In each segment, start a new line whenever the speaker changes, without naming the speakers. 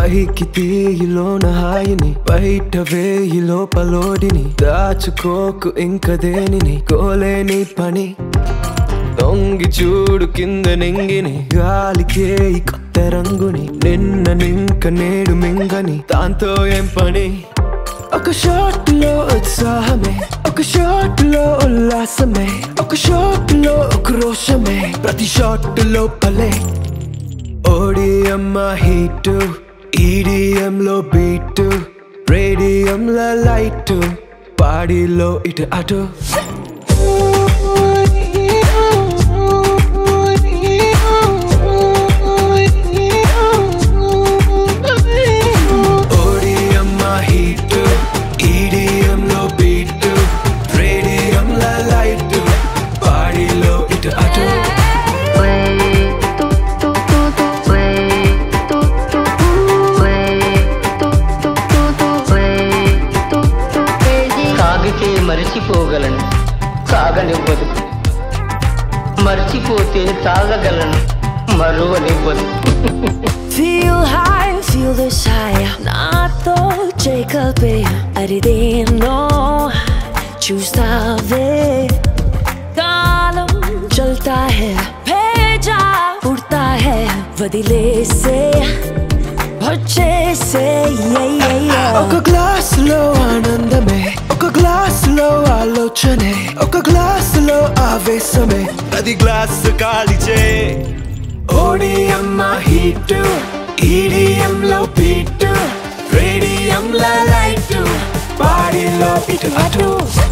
పైకి తీయిలోన హాయిని బయట వేయి లోపలోడిని దాచుకోకు ఇంక దేనిని కోలేని పని దొంగి చూడు కింద నింగిని గాలికే కొత్త రంగుని నిన్న నింక నేడు మింగని దాంతో ఏం పని ఒక షాట్ లో ఉత్సాహమే ఒక షాట్ లో ఉల్లాసమే ఒక షాట్ లో ఉక్రోషమే ప్రతి షాట్ లోపలే ఓడిఎం హీటు ఈడిఎం లో బీటు రేడియం లో లైట్ బాడీలో ఇటు అటు ఓడిఎం హీటు ఈడిఎం లో బీటు రేడియం లో లైట్ బాడీలో ఇటు అటు
మరిచిపోగలను సాగనివ్వదు మర్చిపోతే తాగగలను మరువనివ్వదు
Feel high, feel this high నాతో చేకల్పే అరిదేనో చూస్తావే కాలం చల్తా హై భేజా ఉడతా హై వదిలేసే వచ్చేసే
ఒక గ్లాస్ లో ఆనందమే ఒక గ్లాస్ లో ఆలోచనే ఒక గ్లాస్ లో ఆవేశమే అది గ్లాస్ కాలిచే ఓడిఎం హీటు ఈడిఎం లో బీటు రేడియం లో లైట్ బాడీలో ఇటు అటు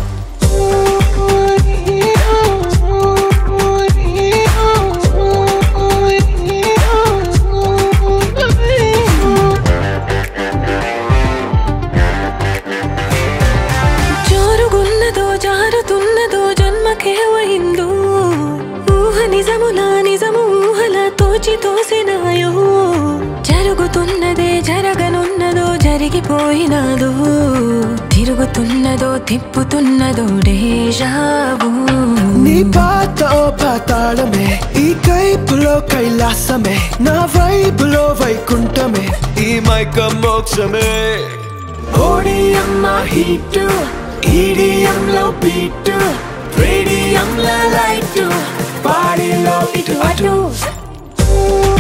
తోసినాయో జరుగుతున్నదే జరగనున్నదో జరిగిపోయినాదో తిరుగుతున్నదో తిప్పుతున్నదో డేజావు
నీ పాత పాతాళమే ఈ కైపులో కైలాసమే నా వైపులో వైకుంఠమే ఈ మైక మోక్షమే ఓడిఎం హీటు ఈడిఎం లో బీటు రేడియం లో లైట్ బాడీలో ఇటు అటు